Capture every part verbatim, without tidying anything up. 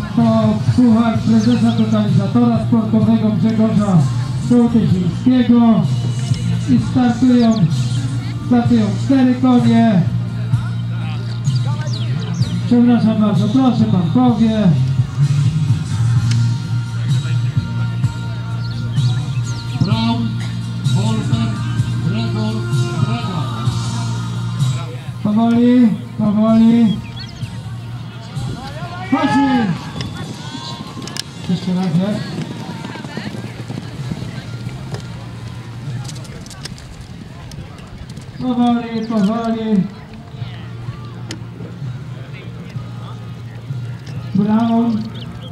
to puchar prezesa totalizatora sportowego Grzegorza Sołtysińskiego i startują, startują cztery konie. Przepraszam bardzo, proszę pan powie. Braun, Wolfer, Gregor, Gregor. Powoli, powoli. Chodźmy! Jeszcze raz, jak? Powoli, powoli. Braun.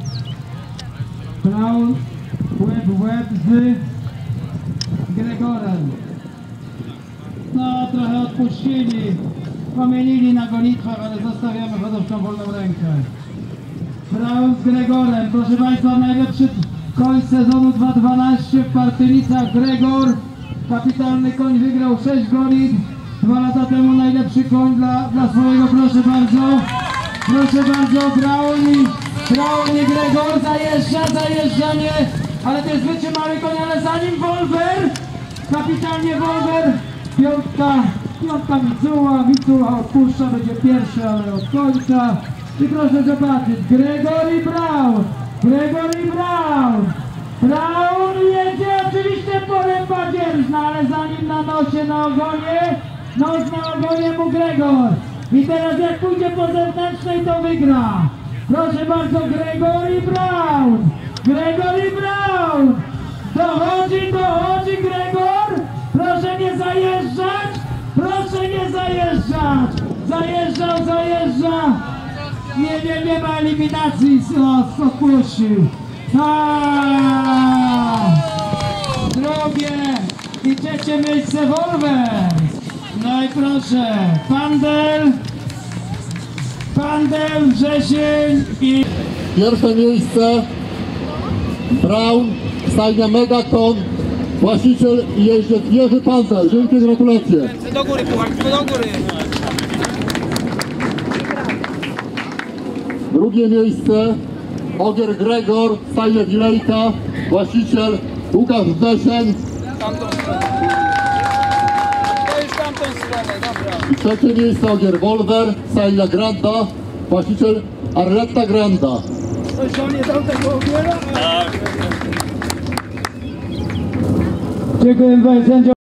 Braun. Łeb w łeb z Gregorem. No, trochę odpuścili. Pomienili na gonitwach, ale zostawiamy hodowczą wolną rękę. Braun z Gregorem. Proszę Państwa, najlepszy koń sezonu dwa tysiące dwunastego w Partynicach. Gregor. Kapitalny koń, wygrał sześć gonit. Dwa lata temu najlepszy koń dla, dla swojego. Proszę bardzo. Proszę bardzo, Braun i, Braun i Gregor. Zajeżdża, zajeżdża, nie. Ale to jest wytrzymały koń, ale za nim Wolfer. Kapitalnie Wolfer. Piątka, piątka Micuła. Micuła odpuszcza, będzie pierwszy, ale od końca. I proszę zobaczyć, Gregor i Braun. Gregor i Braun. Braun jedzie oczywiście polem Badzierżna, ale za nim na nosie, na ogonie. Nos na ogonie mu Gregor. I teraz jak pójdzie po zewnętrznej, to wygra. Proszę bardzo, Gregor i Braun. Gregor i Braun. Dochodzi, dochodzi Gregor. Proszę nie zajeżdżać. Proszę nie zajeżdżać. Zajeżdżał, zajeżdża. Nie, nie, nie ma eliminacji. O, odpuścił. Drugie i trzecie miejsce Wolfer. No i proszę, Pandel, Pandel, Wrzesień i... Pierwsze miejsce Braun, stajnia Megakon, właściciel i jeździec Jerzy Pandel. Wielkie gratulacje. Do góry, puchar, do góry. Drugie miejsce Ogier Gregor, stajnia Wilejka, właściciel Łukasz Wrzesień. Tamtą stronę. To już tamtą stronę, dobra. I trzecie miejsce Ogier Wolver, stajnia Granda, właściciel Arletta Granda. To się nie dał tego ogiera? Dziękuję bardzo.